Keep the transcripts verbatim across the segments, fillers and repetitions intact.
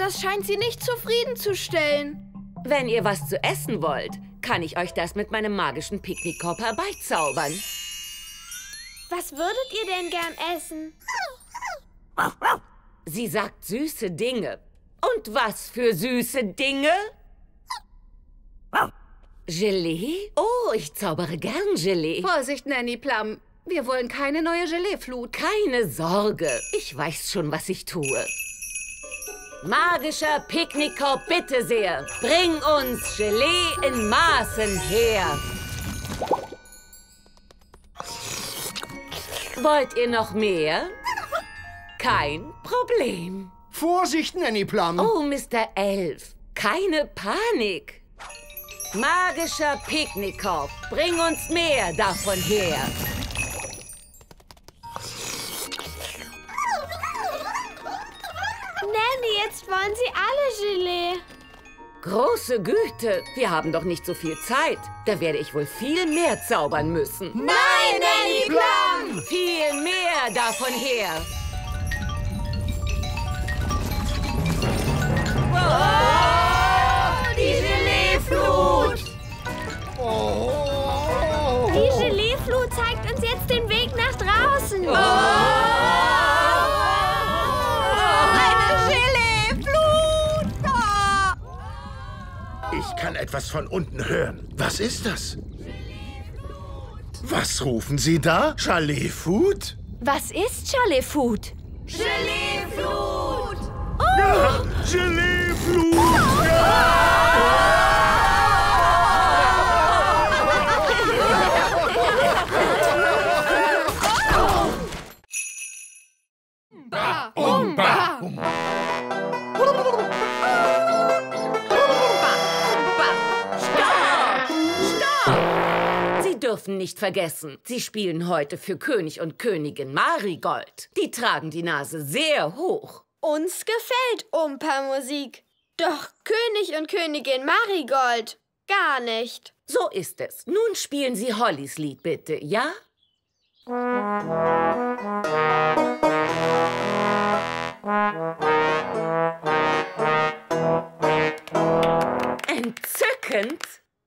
das scheint Sie nicht zufriedenzustellen. Wenn ihr was zu essen wollt, kann ich euch das mit meinem magischen Picknickkorb herbeizaubern. Was würdet ihr denn gern essen? Sie sagt süße Dinge. Und was für süße Dinge? Gelee? Oh, ich zaubere gern Gelee. Vorsicht, Nanny Plum. Wir wollen keine neue Geleeflut. Keine Sorge. Ich weiß schon, was ich tue. Magischer Picknickkorb, bitte sehr. Bring uns Gelee in Maßen her. Wollt ihr noch mehr? Kein Problem. Vorsicht, Nanny Plum. Oh, Mister Elf, keine Panik. Magischer Picknickkorb, bring uns mehr davon her. Nanny, jetzt wollen Sie alle Gelee. Große Güte, wir haben doch nicht so viel Zeit. Da werde ich wohl viel mehr zaubern müssen. Nein, Nanny Plum! Viel mehr davon her. Oh, die Geleeflut! Oh. Die Geleeflut zeigt uns jetzt den Weg nach draußen. Oh. Eine Geleeflut! Ich kann etwas von unten hören. Was ist das? Was rufen Sie da? Chalet-Food? Was ist Chalet-Food? Geleeflut! Ja, Geleeflut! Umba! Sie dürfen nicht vergessen, Sie spielen heute für König und Königin Marigold. Die tragen die Nase sehr hoch. Uns gefällt Umpa-Musik. Doch König und Königin Marigold gar nicht. So ist es. Nun spielen Sie Hollys Lied bitte, ja? Entzückend.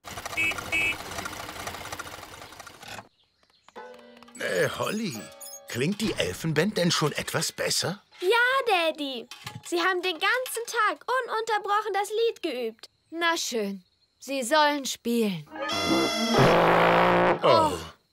Äh, Holly, klingt die Elfenband denn schon etwas besser? Ja, Daddy. Sie haben den ganzen Tag ununterbrochen das Lied geübt. Na schön. Sie sollen spielen. Oh.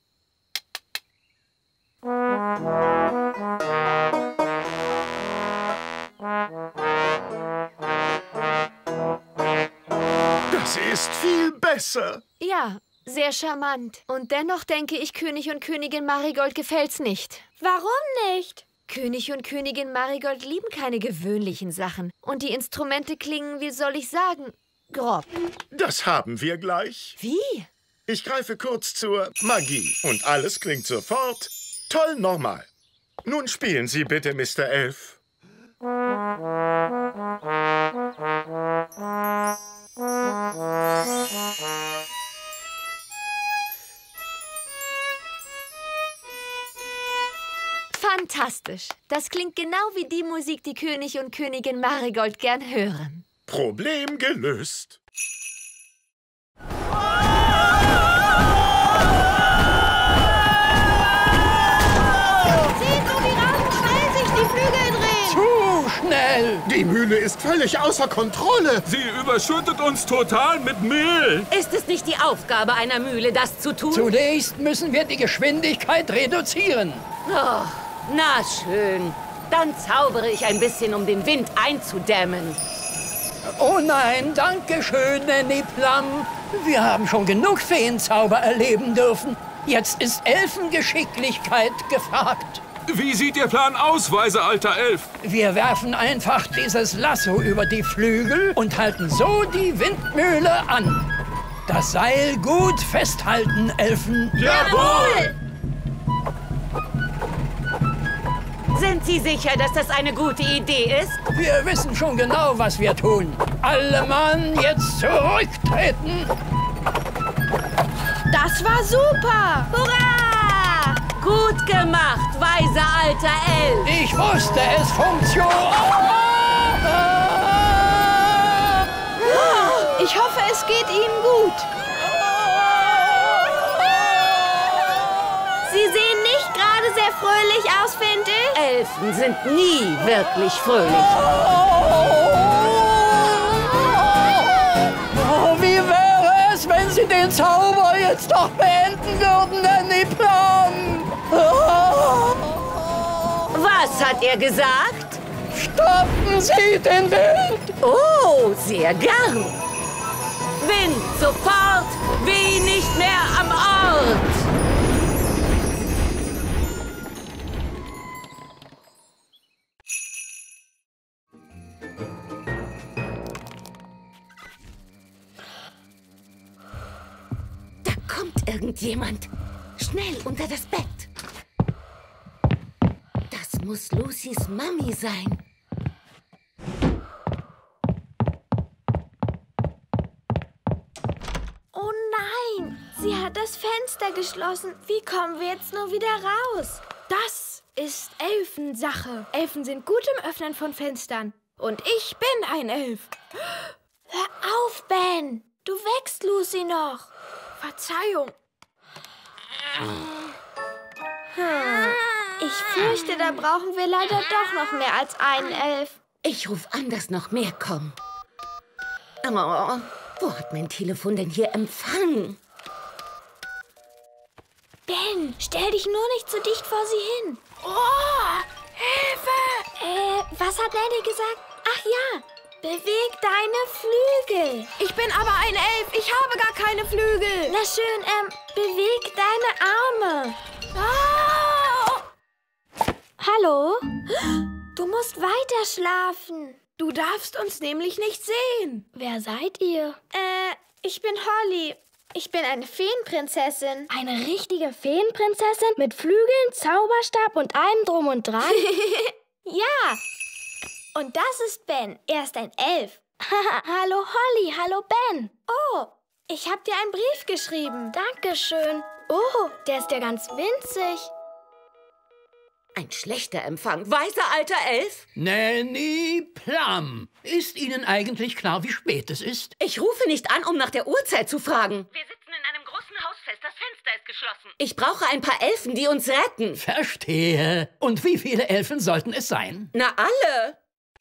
Das ist viel besser. Ja, sehr charmant. Und dennoch denke ich, König und Königin Marigold gefällt's nicht. Warum nicht? König und Königin Marigold lieben keine gewöhnlichen Sachen. Und die Instrumente klingen, wie soll ich sagen, grob. Das haben wir gleich. Wie? Ich greife kurz zur Magie und alles klingt sofort toll normal. Nun spielen Sie bitte, Mister Elf. Fantastisch. Das klingt genau wie die Musik, die König und Königin Marigold gern hören. Problem gelöst. Seht nur, wie rasend schnell sich die Flügel drehen. Zu schnell! Die Mühle ist völlig außer Kontrolle. Sie überschüttet uns total mit Mehl. Ist es nicht die Aufgabe einer Mühle, das zu tun? Zunächst müssen wir die Geschwindigkeit reduzieren. Oh, na schön. Dann zaubere ich ein bisschen, um den Wind einzudämmen. Oh nein, danke schön, Nanny Plum. Wir haben schon genug Feenzauber erleben dürfen. Jetzt ist Elfengeschicklichkeit gefragt. Wie sieht Ihr Plan aus, weiser alter Elf? Wir werfen einfach dieses Lasso über die Flügel und halten so die Windmühle an. Das Seil gut festhalten, Elfen. Jawohl! Sind Sie sicher, dass das eine gute Idee ist? Wir wissen schon genau, was wir tun. Alle Mann jetzt zurücktreten. Das war super! Hurra! Gut gemacht, weiser alter Elf. Ich wusste, es funktioniert. Ich hoffe, es geht Ihnen gut. Sie sehen nicht gerade sehr fröhlich aus, finde ich. Elfen sind nie wirklich fröhlich. Oh, wie wäre es, wenn Sie den Zauber jetzt doch beenden würden, Danny Plum? Was hat er gesagt? Stoppen Sie den Wind! Oh, sehr gern. Wind sofort, weh nicht mehr am Ort. Da kommt irgendjemand. Schnell unter das Bett. Das muss Lucys Mami sein. Oh nein, sie hat das Fenster geschlossen. Wie kommen wir jetzt nur wieder raus? Das ist Elfensache. Elfen sind gut im Öffnen von Fenstern. Und ich bin ein Elf. Hör auf, Ben. Du wächst Lucy noch. Verzeihung. Hm. Ich fürchte, da brauchen wir leider doch noch mehr als einen Elf. Ich ruf an, dass noch mehr kommen. Oh, wo hat mein Telefon denn hier Empfang? Ben, stell dich nur nicht so dicht vor sie hin. Oh, Hilfe! Äh, was hat Nanny gesagt? Ach ja, beweg deine Flügel. Ich bin aber ein Elf. Ich habe gar keine Flügel. Na schön, ähm, beweg deine Arme. Oh! Hallo? Du musst weiter schlafen. Du darfst uns nämlich nicht sehen. Wer seid ihr? Äh, ich bin Holly. Ich bin eine Feenprinzessin. Eine richtige Feenprinzessin mit Flügeln, Zauberstab und allem drum und dran? Ja. Und das ist Ben. Er ist ein Elf. Hallo Holly, hallo Ben. Oh, ich habe dir einen Brief geschrieben. Dankeschön. Oh, der ist ja ganz winzig. Ein schlechter Empfang. Weißer alter Elf? Nanny Plum, ist Ihnen eigentlich klar, wie spät es ist? Ich rufe nicht an, um nach der Uhrzeit zu fragen. Wir sitzen in einem großen Haus fest. Das Fenster ist geschlossen. Ich brauche ein paar Elfen, die uns retten. Verstehe. Und wie viele Elfen sollten es sein? Na, alle.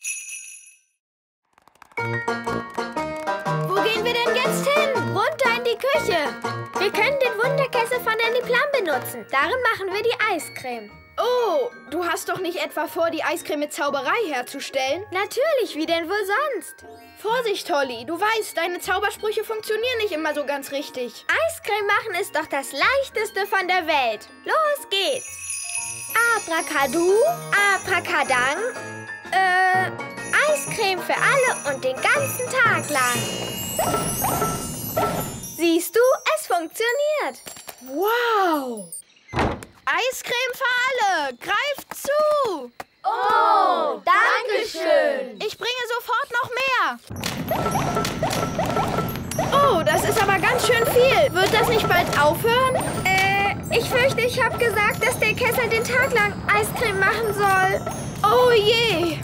Wo gehen wir denn jetzt hin? Runter in die Küche. Wir können den Wunderkessel von Nanny Plum benutzen. Darin machen wir die Eiscreme. Oh, du hast doch nicht etwa vor, die Eiscreme mit Zauberei herzustellen? Natürlich, wie denn wohl sonst? Vorsicht, Holly. Du weißt, deine Zaubersprüche funktionieren nicht immer so ganz richtig. Eiscreme machen ist doch das Leichteste von der Welt. Los geht's. Abracadu, Abracadang. Äh, Eiscreme für alle und den ganzen Tag lang. Siehst du, es funktioniert. Wow. Eiscreme für alle! Greift zu! Oh, danke schön! Ich bringe sofort noch mehr! Oh, das ist aber ganz schön viel! Wird das nicht bald aufhören? Äh, ich fürchte, ich habe gesagt, dass der Kessel den Tag lang Eiscreme machen soll. Oh je!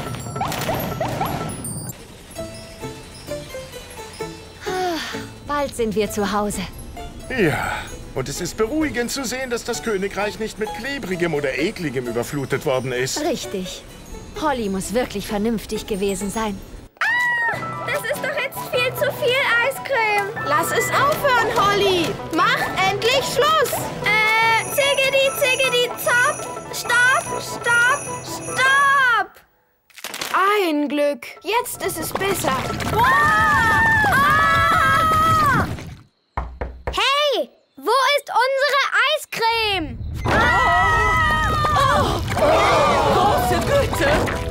Bald sind wir zu Hause. Ja, und es ist beruhigend zu sehen, dass das Königreich nicht mit Klebrigem oder Ekligem überflutet worden ist. Richtig. Holly muss wirklich vernünftig gewesen sein. Ah, das ist doch jetzt viel zu viel Eiscreme. Lass es aufhören, Holly! Mach endlich Schluss! Äh, ziggedi, ziggedi, zop! Stopp, stopp, stopp! Ein Glück. Jetzt ist es besser. Wow! Ah! Hey, wo ist unsere Eiscreme? Oh, große Güte!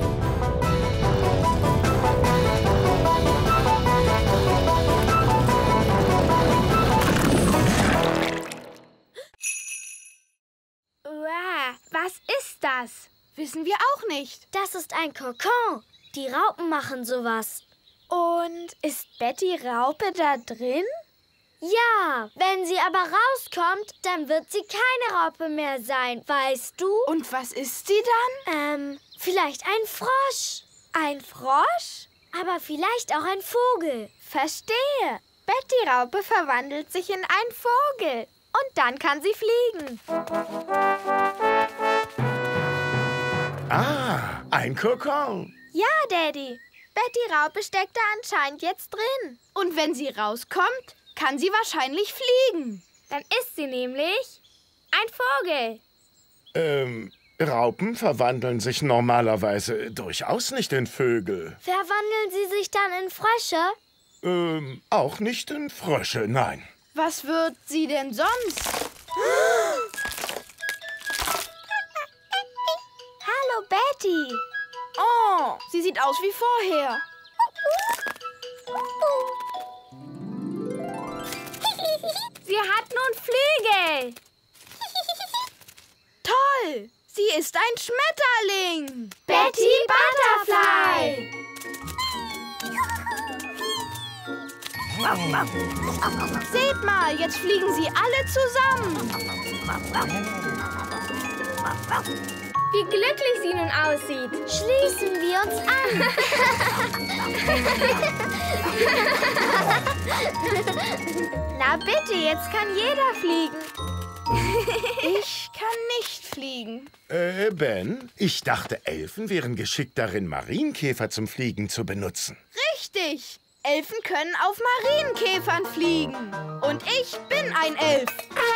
Uah, was ist das? Wissen wir auch nicht. Das ist ein Kokon. Die Raupen machen sowas. Und ist Betty Raupe da drin? Ja, wenn sie aber rauskommt, dann wird sie keine Raupe mehr sein, weißt du? Und was ist sie dann? Ähm, vielleicht ein Frosch. Ein Frosch? Aber vielleicht auch ein Vogel. Verstehe. Betty Raupe verwandelt sich in einen Vogel. Und dann kann sie fliegen. Ah, ein Kokon. Ja, Daddy. Betty Raupe steckt da anscheinend jetzt drin. Und wenn sie rauskommt, kann sie wahrscheinlich fliegen. Dann ist sie nämlich ein Vogel. Ähm, Raupen verwandeln sich normalerweise durchaus nicht in Vögel. Verwandeln sie sich dann in Frösche? Ähm, auch nicht in Frösche, nein. Was wird sie denn sonst? Hallo, Betty. Oh, sie sieht aus wie vorher. Sie hat nun Flügel. Toll, sie ist ein Schmetterling. Betty Butterfly. Seht mal, jetzt fliegen sie alle zusammen. Wie glücklich sie nun aussieht. Schließen wir uns an. Na bitte, jetzt kann jeder fliegen. Ich kann nicht fliegen. Äh, Ben, ich dachte, Elfen wären geschickt darin, Marienkäfer zum Fliegen zu benutzen. Richtig. Elfen können auf Marienkäfern fliegen. Und ich bin ein Elf.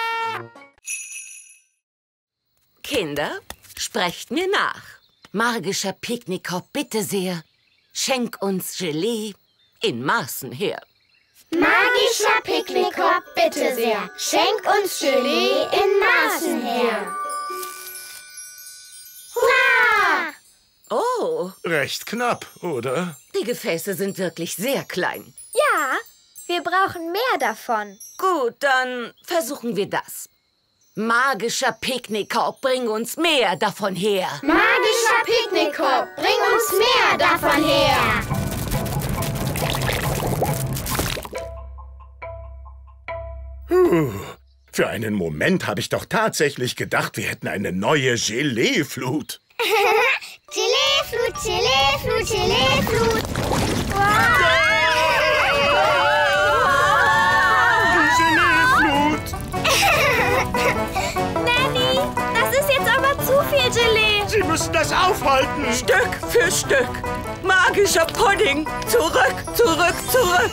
Kinder, sprecht mir nach. Magischer Picknickkorb, bitte sehr. Schenk uns Gelee in Maßen her. Magischer Picknickkorb, bitte sehr. Schenk uns Gelee in Maßen her. Hurra! Oh, Recht knapp, oder? die Gefäße sind wirklich sehr klein. Ja, wir brauchen mehr davon. Gut, dann versuchen wir das. Magischer Picknickkorb, bring uns mehr davon her. Magischer Picknickkorb, bring uns mehr davon her. Puh, für einen Moment habe ich doch tatsächlich gedacht, wir hätten eine neue Gelee-Flut. Gelee-Flut, Gelee-Flut, Gelee-Flut. Gelee-Flut! Nanny, das ist jetzt aber zu viel Gelee. Sie müssen das aufhalten. Stück für Stück. Magischer Pudding. Zurück, zurück, zurück.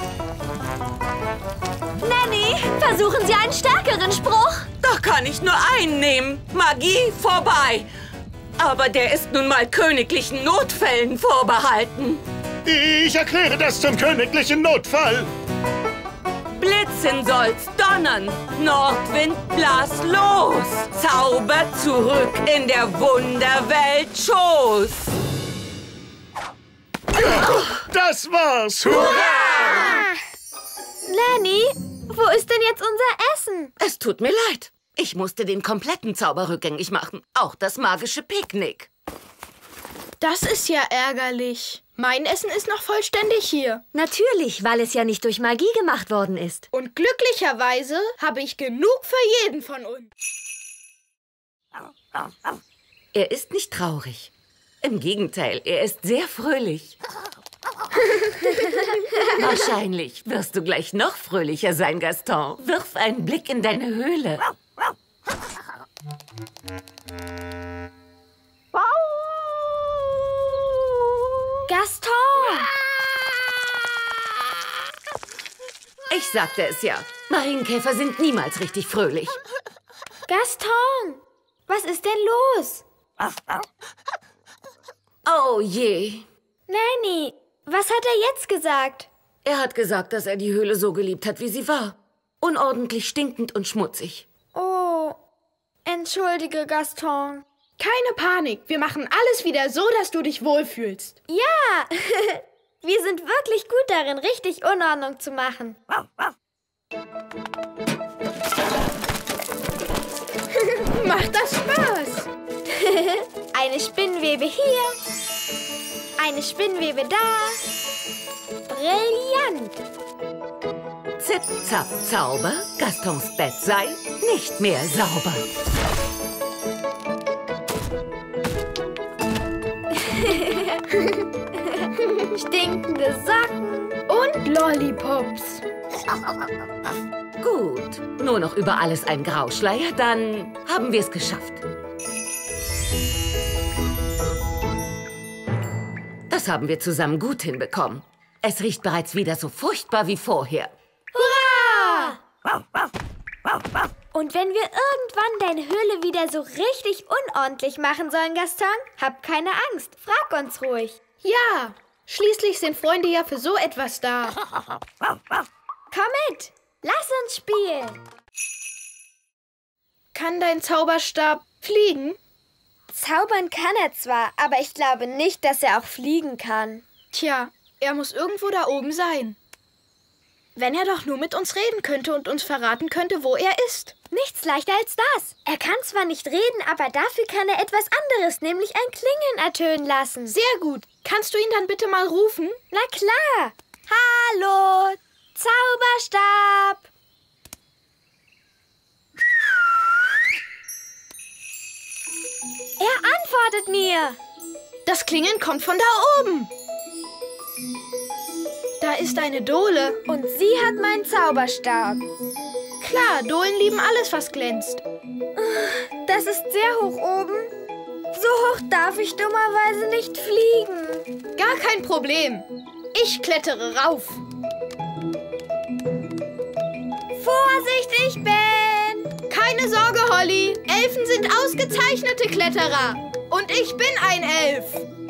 Nanny, versuchen Sie einen stärkeren Spruch. Da kann ich nur einen nehmen. Magie vorbei. Aber der ist nun mal königlichen Notfällen vorbehalten. Ich erkläre das zum königlichen Notfall. Blitzen soll's donnern. Nordwind, blas los. Zauber zurück in der Wunderwelt Schoß. Das war's. Hurra! Nanny, wo ist denn jetzt unser Essen? Es tut mir leid. Ich musste den kompletten Zauber rückgängig machen. Auch das magische Picknick. Das ist ja ärgerlich. Mein Essen ist noch vollständig hier. Natürlich, weil es ja nicht durch Magie gemacht worden ist. Und glücklicherweise habe ich genug für jeden von uns. Er ist nicht traurig. Im Gegenteil, er ist sehr fröhlich. Wahrscheinlich wirst du gleich noch fröhlicher sein, Gaston. Wirf einen Blick in deine Höhle. Gaston! Ich sagte es ja. Marienkäfer sind niemals richtig fröhlich. Gaston! Was ist denn los? Oh je. Nanny, was hat er jetzt gesagt? Er hat gesagt, dass er die Höhle so geliebt hat, wie sie war. Unordentlich, stinkend und schmutzig. Oh, entschuldige, Gaston. Keine Panik, wir machen alles wieder so, dass du dich wohlfühlst. Ja, wir sind wirklich gut darin, richtig Unordnung zu machen. Macht das Spaß? Eine Spinnwebe hier, eine Spinnwebe da. Brillant! Zip-Zap-Zauber, Gastons Bett sei nicht mehr sauber. Stinkende Socken und Lollipops. Gut, nur noch über alles ein Grauschleier, dann haben wir es geschafft. Das haben wir zusammen gut hinbekommen. Es riecht bereits wieder so furchtbar wie vorher. Hurra! Und wenn wir irgendwann deine Höhle wieder so richtig unordentlich machen sollen, Gaston, hab keine Angst. Frag uns ruhig. Ja, schließlich sind Freunde ja für so etwas da. Komm mit, lass uns spielen. Kann dein Zauberstab fliegen? Zaubern kann er zwar, aber ich glaube nicht, dass er auch fliegen kann. Tja, er muss irgendwo da oben sein. Wenn er doch nur mit uns reden könnte und uns verraten könnte, wo er ist. Nichts leichter als das. Er kann zwar nicht reden, aber dafür kann er etwas anderes, nämlich ein Klingeln ertönen lassen. Sehr gut. Kannst du ihn dann bitte mal rufen? Na klar. Hallo, Zauberstab. Er antwortet mir. Das Klingeln kommt von da oben. Da ist eine Dole. Und sie hat meinen Zauberstab. Klar, Dohlen lieben alles, was glänzt. Das ist sehr hoch oben. So hoch darf ich dummerweise nicht fliegen. Gar kein Problem. Ich klettere rauf. Vorsichtig, Ben! Keine Sorge, Holly. Elfen sind ausgezeichnete Kletterer. Und ich bin ein Elf.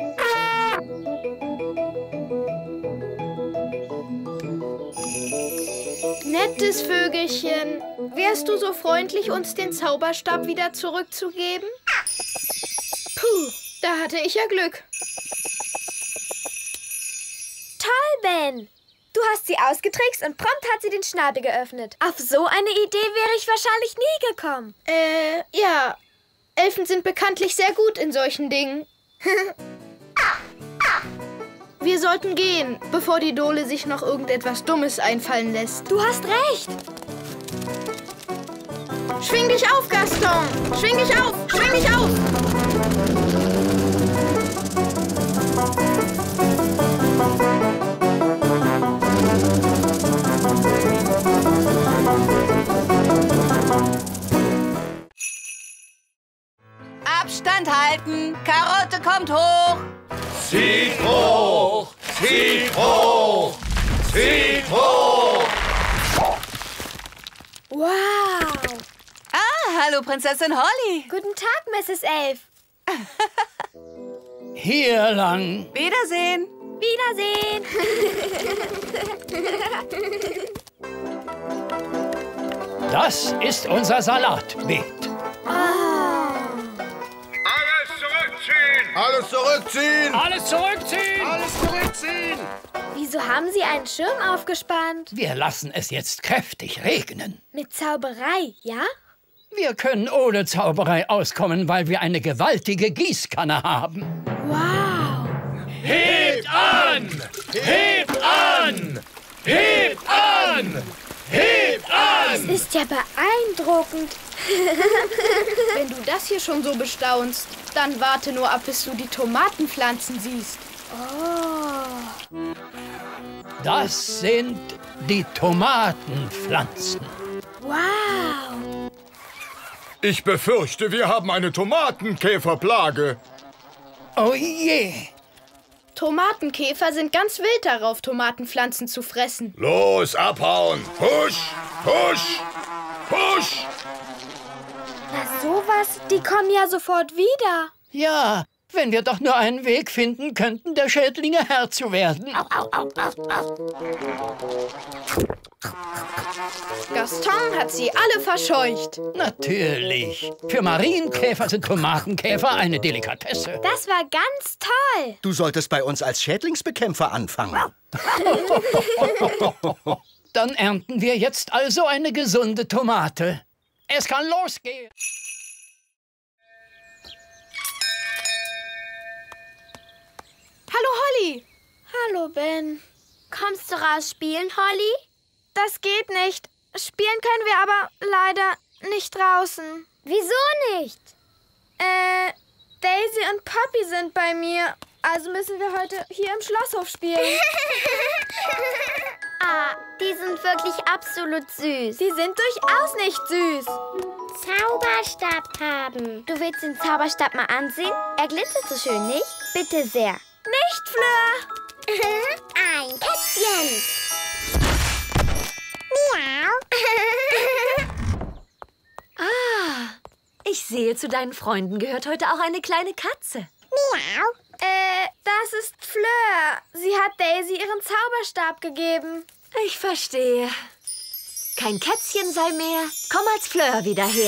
Nettes Vögelchen, wärst du so freundlich, uns den Zauberstab wieder zurückzugeben? Puh, da hatte ich ja Glück. Toll, Ben! Du hast sie ausgetrickst und prompt hat sie den Schnabel geöffnet. Auf so eine Idee wäre ich wahrscheinlich nie gekommen. Äh, ja. Elfen sind bekanntlich sehr gut in solchen Dingen. Wir sollten gehen, bevor die Dole sich noch irgendetwas Dummes einfallen lässt. Du hast recht. Schwing dich auf, Gaston! Schwing dich auf! Schwing dich auf! Abstand halten! Karotte kommt hoch! Zieht hoch! Zieht hoch! Zieht hoch! Wow! Ah, hallo Prinzessin Holly! Guten Tag, Misses Elf! Hier lang! Wiedersehen! Wiedersehen! Das ist unser Salatbeet. Alles zurückziehen! Alles zurückziehen! Alles zurückziehen! Wieso haben Sie einen Schirm aufgespannt? Wir lassen es jetzt kräftig regnen. Mit Zauberei, ja? Wir können ohne Zauberei auskommen, weil wir eine gewaltige Gießkanne haben. Wow! Hebt an! Hebt an! Hebt an! Hebt an! Das ist ja beeindruckend. Wenn du das hier schon so bestaunst, dann warte nur ab, bis du die Tomatenpflanzen siehst. Oh. Das sind die Tomatenpflanzen. Wow. Ich befürchte, wir haben eine Tomatenkäferplage. Oh je. Tomatenkäfer sind ganz wild darauf, Tomatenpflanzen zu fressen. Los, abhauen! Husch! Husch! Husch! Na sowas, die kommen ja sofort wieder. Ja, wenn wir doch nur einen Weg finden könnten, der Schädlinge Herr zu werden. Gaston hat sie alle verscheucht. Natürlich. Für Marienkäfer sind Tomatenkäfer eine Delikatesse. Das war ganz toll. Du solltest bei uns als Schädlingsbekämpfer anfangen. Dann ernten wir jetzt also eine gesunde Tomate. Es kann losgehen. Hallo, Holly. Hallo, Ben. Kommst du raus spielen, Holly? Das geht nicht. Spielen können wir aber leider nicht draußen. Wieso nicht? Äh, Daisy und Poppy sind bei mir Also müssen wir heute hier im Schlosshof spielen. Ah, die sind wirklich absolut süß. Die sind durchaus nicht süß. Zauberstab haben. Du willst den Zauberstab mal ansehen? Er glitzert so schön, nicht? Bitte sehr. Nicht, Fleur. Ein Kätzchen. Miau. Ah, ich sehe, zu deinen Freunden gehört heute auch eine kleine Katze. Miau. Äh, das ist Fleur. Sie hat Daisy ihren Zauberstab gegeben. Ich verstehe. Kein Kätzchen sei mehr. Komm als Fleur wieder her.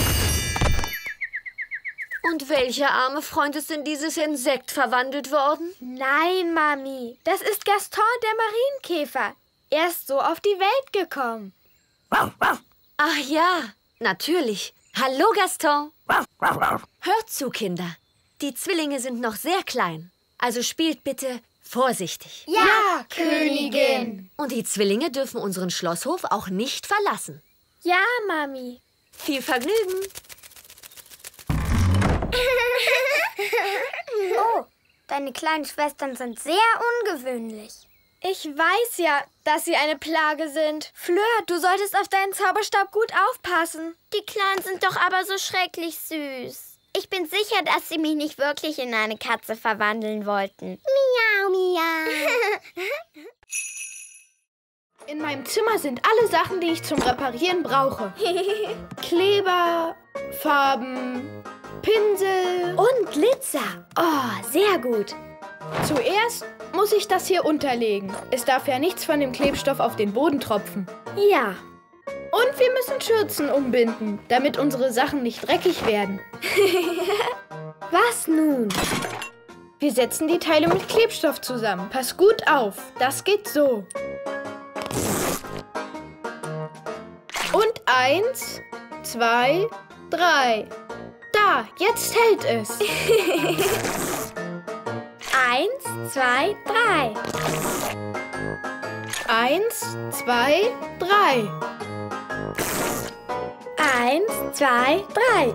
Und welcher arme Freund ist in dieses Insekt verwandelt worden? Nein, Mami. Das ist Gaston, der Marienkäfer. Er ist so auf die Welt gekommen. Ach ja, natürlich. Hallo, Gaston. Hört zu, Kinder. Die Zwillinge sind noch sehr klein. Also spielt bitte vorsichtig. Ja, ja, Königin. Und die Zwillinge dürfen unseren Schlosshof auch nicht verlassen. Ja, Mami. Viel Vergnügen. Oh, deine kleinen Schwestern sind sehr ungewöhnlich. Ich weiß ja, dass sie eine Plage sind. Fleur, du solltest auf deinen Zauberstab gut aufpassen. Die Kleinen sind doch aber so schrecklich süß. Ich bin sicher, dass sie mich nicht wirklich in eine Katze verwandeln wollten. Miau, miau. In meinem Zimmer sind alle Sachen, die ich zum Reparieren brauche. Kleber, Farben, Pinsel und Glitzer. Oh, sehr gut. Zuerst muss ich das hier unterlegen. Es darf ja nichts von dem Klebstoff auf den Boden tropfen. Ja. Und wir müssen Schürzen umbinden, damit unsere Sachen nicht dreckig werden. Was nun? Wir setzen die Teile mit Klebstoff zusammen. Pass gut auf. Das geht so. Und eins, zwei, drei. Da, jetzt hält es. Eins, zwei, drei. Eins, zwei, drei. Eins, zwei, drei.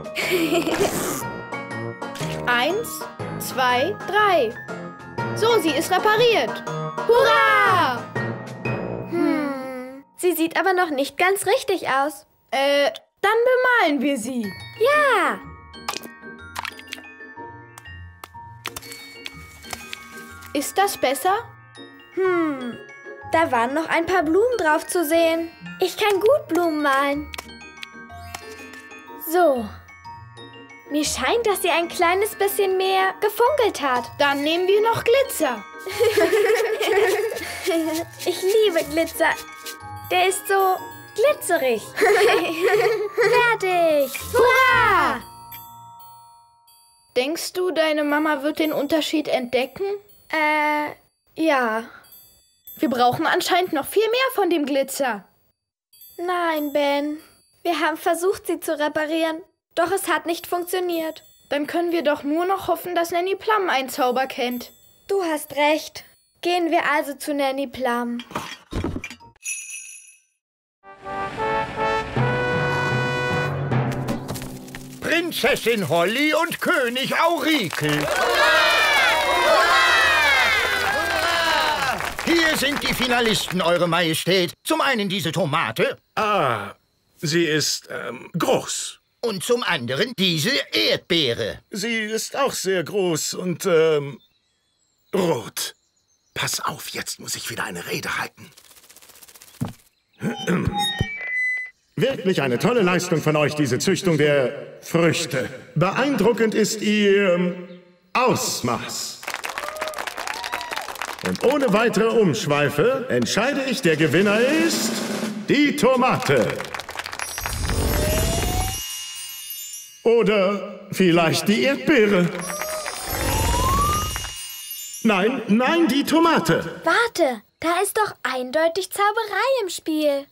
Eins, zwei, drei. So, sie ist repariert. Hurra! Hm, sie sieht aber noch nicht ganz richtig aus. Äh, dann bemalen wir sie. Ja. Ist das besser? Hm, da waren noch ein paar Blumen drauf zu sehen. Ich kann gut Blumen malen. So. Mir scheint, dass sie ein kleines bisschen mehr gefunkelt hat. Dann nehmen wir noch Glitzer. Ich liebe Glitzer. Der ist so glitzerig. Fertig. Hurra! Denkst du, deine Mama wird den Unterschied entdecken? Äh, ja. Wir brauchen anscheinend noch viel mehr von dem Glitzer. Nein, Ben. Wir haben versucht, sie zu reparieren, doch es hat nicht funktioniert. Dann können wir doch nur noch hoffen, dass Nanny Plum einen Zauber kennt. Du hast recht. Gehen wir also zu Nanny Plum. Prinzessin Holly und König Aurikel. Hier sind die Finalisten, Eure Majestät. Zum einen diese Tomate. Ah, sie ist ähm, groß. Und zum anderen diese Erdbeere. Sie ist auch sehr groß und ähm, rot. Pass auf, jetzt muss ich wieder eine Rede halten. Wirklich eine tolle Leistung von euch, diese Züchtung der Früchte. Beeindruckend ist ihr ähm, Ausmaß. Und ohne weitere Umschweife entscheide ich, der Gewinner ist die Tomate. Oder vielleicht die Erdbeere. Nein, nein, die Tomate. Warte, da ist doch eindeutig Zauberei im Spiel.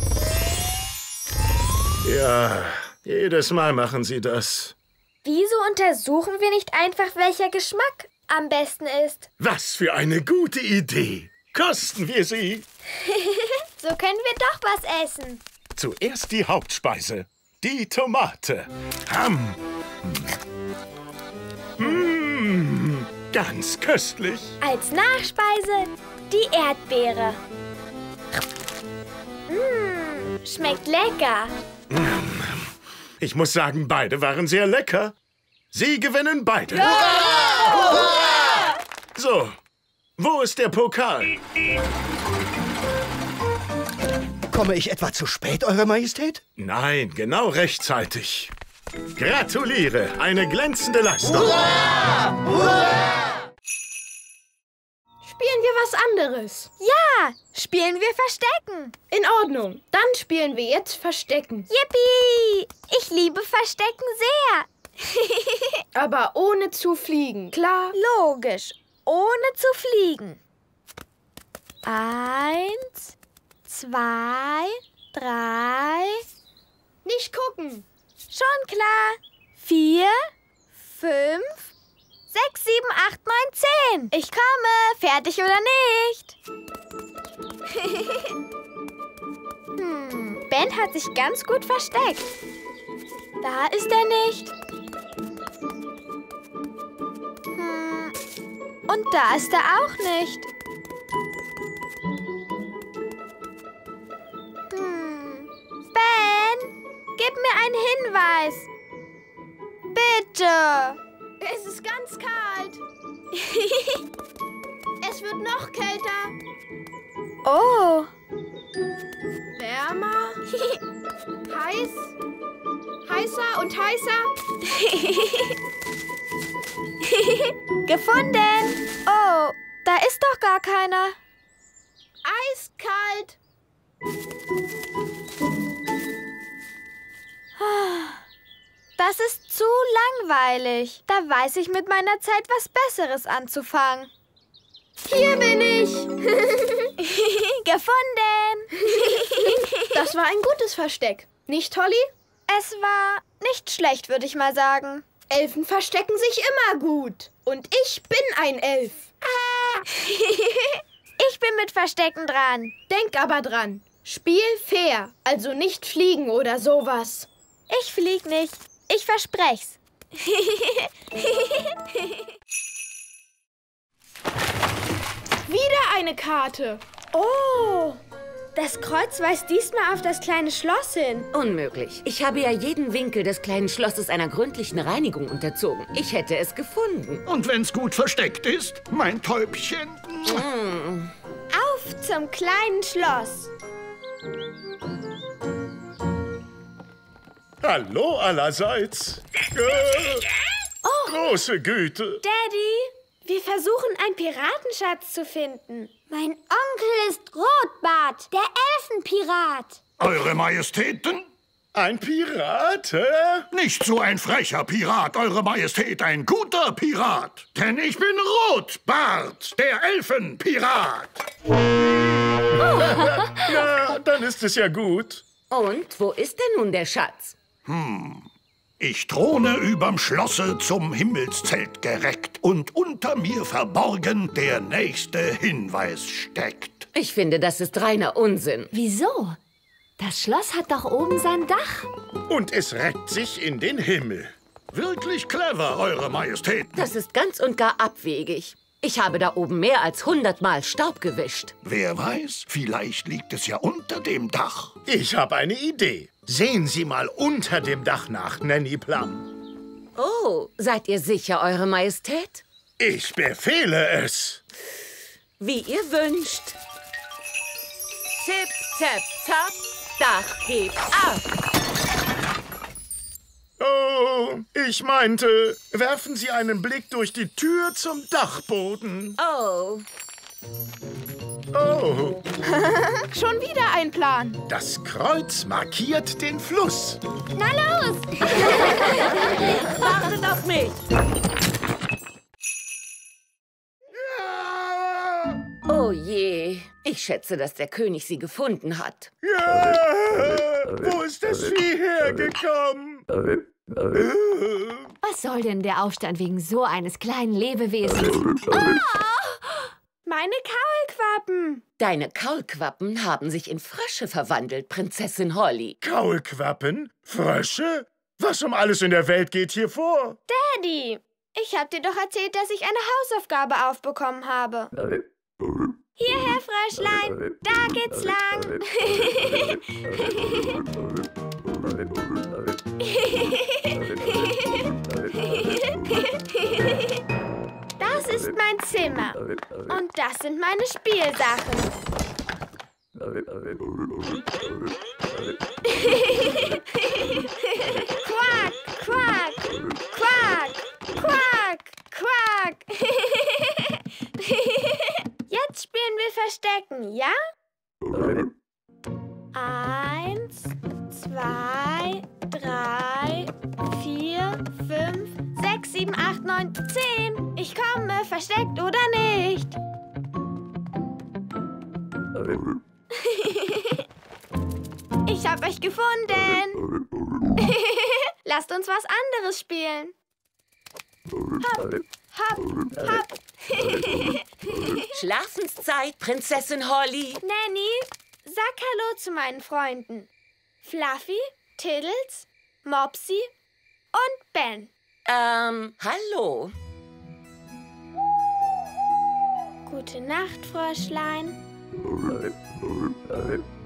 Ja, jedes Mal machen sie das. Wieso untersuchen wir nicht einfach, welcher Geschmack am besten ist? Was für eine gute Idee. Kosten wir sie. So können wir doch was essen. Zuerst die Hauptspeise. Die Tomate. Ham. Mmh. Ganz köstlich. Als Nachspeise die Erdbeere. Mmh, schmeckt lecker. Ich muss sagen, beide waren sehr lecker. Sie gewinnen beide. Ja! Hurra! So, wo ist der Pokal? Komme ich etwa zu spät, Eure Majestät? Nein, genau rechtzeitig. Gratuliere, eine glänzende Leistung. Hurra! Hurra! Spielen wir was anderes? Ja, spielen wir Verstecken. In Ordnung, dann spielen wir jetzt Verstecken. Yippie! Ich liebe Verstecken sehr. Aber ohne zu fliegen, klar? Logisch, ohne zu fliegen. Eins, zwei, drei. Nicht gucken. Schon klar. Vier, fünf, sechs, sieben, acht, neun, zehn. Ich komme. Fertig oder nicht? hm, Ben hat sich ganz gut versteckt. Da ist er nicht. Hm, und da ist er auch nicht. Hm. Ben, gib mir einen Hinweis. Bitte. Es ist ganz kalt. Es wird noch kälter. Oh. Wärmer. Heiß. Heißer und heißer. Gefunden. Oh, da ist doch gar keiner. Eiskalt. Das ist zu langweilig. Da weiß ich mit meiner Zeit was Besseres anzufangen. Hier bin ich. Gefunden. Das war ein gutes Versteck. Nicht, Holly? Es war nicht schlecht, würde ich mal sagen. Elfen verstecken sich immer gut. Und ich bin ein Elf. Ich bin mit Verstecken dran. Denk aber dran. Spiel fair. Also nicht fliegen oder sowas. Ich flieg nicht. Ich versprech's. Wieder eine Karte. Oh, das Kreuz weist diesmal auf das kleine Schloss hin. Unmöglich. Ich habe ja jeden Winkel des kleinen Schlosses einer gründlichen Reinigung unterzogen. Ich hätte es gefunden. Und wenn's gut versteckt ist, mein Täubchen. Mm. Auf zum kleinen Schloss. Hallo allerseits. Äh, oh. Große Güte. Daddy, wir versuchen, einen Piratenschatz zu finden. Mein Onkel ist Rotbart, der Elfenpirat. Eure Majestäten? Ein Pirat, hä? Nicht so ein frecher Pirat, Eure Majestät, ein guter Pirat. Denn ich bin Rotbart, der Elfenpirat. Ja, dann ist es ja gut. Und wo ist denn nun der Schatz? Hm. Ich throne überm Schlosse zum Himmelszelt gereckt und unter mir verborgen der nächste Hinweis steckt. Ich finde, das ist reiner Unsinn. Wieso? Das Schloss hat doch oben sein Dach. Und es reckt sich in den Himmel. Wirklich clever, Eure Majestäten. Das ist ganz und gar abwegig. Ich habe da oben mehr als hundertmal Staub gewischt. Wer weiß, vielleicht liegt es ja unter dem Dach. Ich habe eine Idee. Sehen Sie mal unter dem Dach nach, Nanny Plum. Oh, seid ihr sicher, Eure Majestät? Ich befehle es. Wie ihr wünscht. Zip, zap, zap, Dach hebt ab. Oh, ich meinte, werfen Sie einen Blick durch die Tür zum Dachboden. Oh. Oh. Schon wieder ein Plan. Das Kreuz markiert den Fluss. Na los! Wartet auf mich! Oh je, ich schätze, dass der König sie gefunden hat. Ja, wo ist das Vieh hergekommen? Was soll denn der Aufstand wegen so eines kleinen Lebewesens? Oh, meine Kaulquappen! Deine Kaulquappen haben sich in Frösche verwandelt, Prinzessin Holly. Kaulquappen? Frösche? Was um alles in der Welt geht hier vor? Daddy, Ich hab dir doch erzählt, dass ich eine Hausaufgabe aufbekommen habe. Hierher, Fröschlein. Da geht's lang. Das ist mein Zimmer. Und das sind meine Spielsachen. Quack, quack, quack, quack, quack. Jetzt spielen wir Verstecken, ja? Eins, zwei, drei, vier, fünf, sechs, sieben, acht, neun, zehn. Ich komme, versteckt oder nicht? Ich hab euch gefunden. Lasst uns was anderes spielen. Hopp, hopp, hopp. Schlafenszeit, Prinzessin Holly. Nanny, sag Hallo zu meinen Freunden. Fluffy, Tiddles, Mopsy und Ben. Ähm, hallo. Gute Nacht, Fröschlein.